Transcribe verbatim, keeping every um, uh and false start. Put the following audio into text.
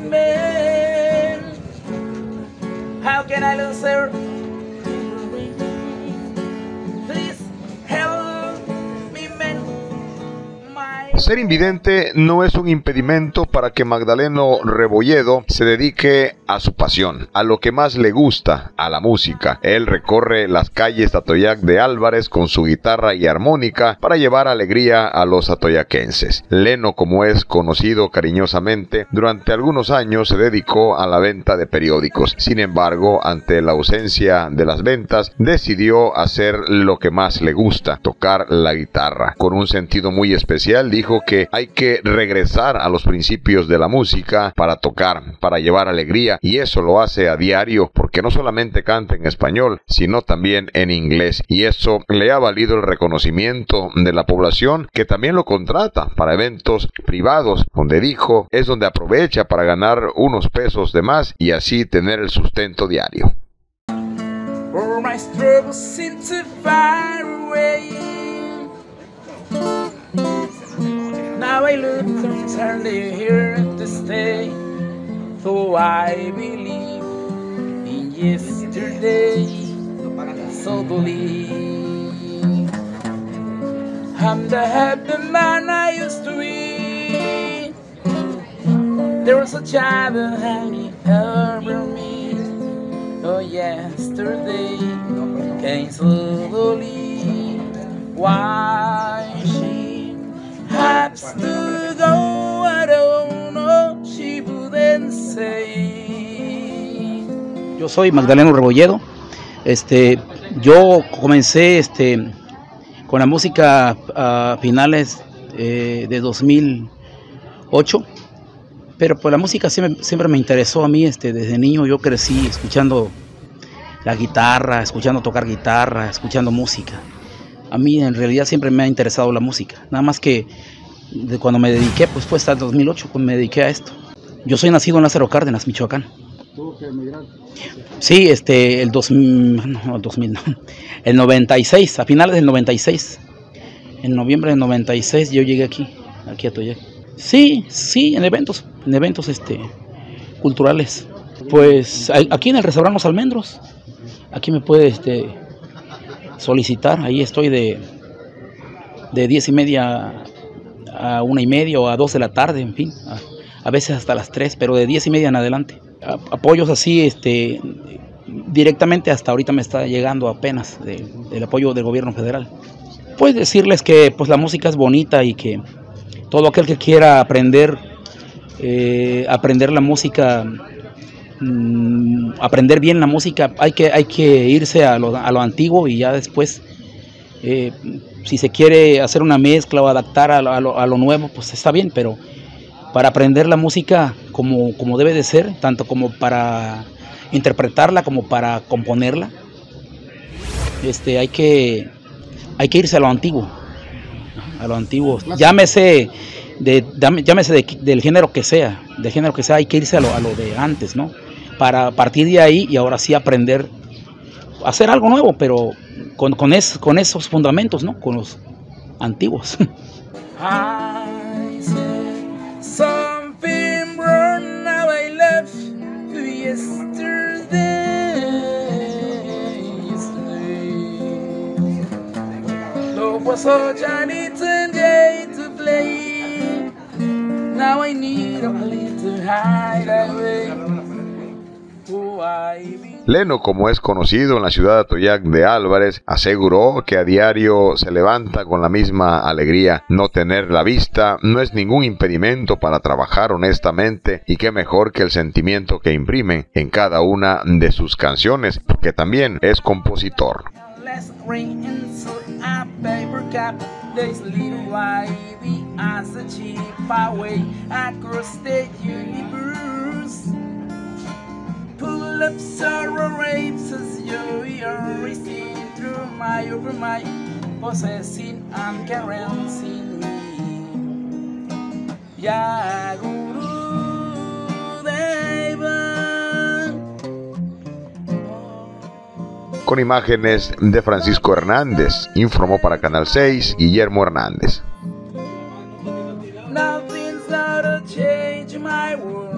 man. How can I lose her? Please help me, man. My... Ser invidente no es un impedimento para que Magdaleno Rebolledo se dedique a su pasión, a lo que más le gusta, a la música. Él recorre las calles de Atoyac de Álvarez con su guitarra y armónica para llevar alegría a los atoyaquenses. Leno, como es conocido cariñosamente, durante algunos años se dedicó a la venta de periódicos. Sin embargo, ante la ausencia de las ventas, decidió hacer lo que más le gusta, tocar la guitarra. Con un sentido muy especial, dijo que hay que regresar a los principios de la música para tocar, para llevar alegría, y eso lo hace a diario porque no solamente canta en español, sino también en inglés, y eso le ha valido el reconocimiento de la población, que también lo contrata para eventos privados, donde dijo es donde aprovecha para ganar unos pesos de más y así tener el sustento diario. For my struggles seem to far away. Now I look certainly here to stay. So I believe in yesterday. So believe I'm the happy man I used to be. There was a child that had me over me. Oh, yesterday came slowly. Why she has to go, I don't know, she wouldn't say. Yo soy Magdaleno Rebolledo. Este, yo comencé este, con la música a finales eh, de dos mil ocho. Pero pues la música siempre, siempre me interesó a mí, este, desde niño yo crecí escuchando la guitarra, escuchando tocar guitarra, escuchando música. A mí en realidad siempre me ha interesado la música, nada más que de cuando me dediqué, pues fue hasta el dos mil ocho cuando me dediqué a esto. Yo soy nacido en Lázaro Cárdenas, Michoacán. ¿Tuvo que emigrar? Sí, este, el dos mil, no, dos mil, no, el noventa y seis, a finales del noventa y seis, en noviembre del noventa y seis yo llegué aquí, aquí a Atoyac. Sí, sí, en eventos, en eventos este, culturales. Pues aquí en el restaurante Los Almendros, aquí me puede este, solicitar, ahí estoy de, de diez y media a una y media o a dos de la tarde, en fin, a, a veces hasta las tres, pero de diez y media en adelante. A, apoyos así, este, directamente hasta ahorita me está llegando apenas de, del apoyo del gobierno federal. Pues decirles que pues la música es bonita y que todo aquel que quiera aprender, eh, aprender la música, mmm, aprender bien la música, hay que, hay que irse a lo, a lo antiguo y ya después, eh, si se quiere hacer una mezcla o adaptar a lo, a lo, a lo nuevo, pues está bien, pero para aprender la música como, como debe de ser, tanto como para interpretarla como para componerla, este, hay que, hay que irse a lo antiguo. A lo antiguo, llámese, de, llámese de, del género que sea, del género que sea, hay que irse a lo, a lo de antes, ¿no? Para partir de ahí y ahora sí aprender a hacer algo nuevo, pero con, con, es, con esos fundamentos, ¿no? Con los antiguos. I said something wrong, now I left you yesterday, yesterday. Love was such an easy day to play. Now I need a place to hide away. Oh, I be Leno, como es conocido en la ciudad de Atoyac de Álvarez, aseguró que a diario se levanta con la misma alegría. No tener la vista no es ningún impedimento para trabajar honestamente, y qué mejor que el sentimiento que imprime en cada una de sus canciones, porque también es compositor. Pull up sorrow rapes as you are racing through my over my possessing and caressing me. Ya Guru Deva. Con imágenes de Francisco Hernández, informó para Canal seis Guillermo Hernández. Nothing's gonna change my world.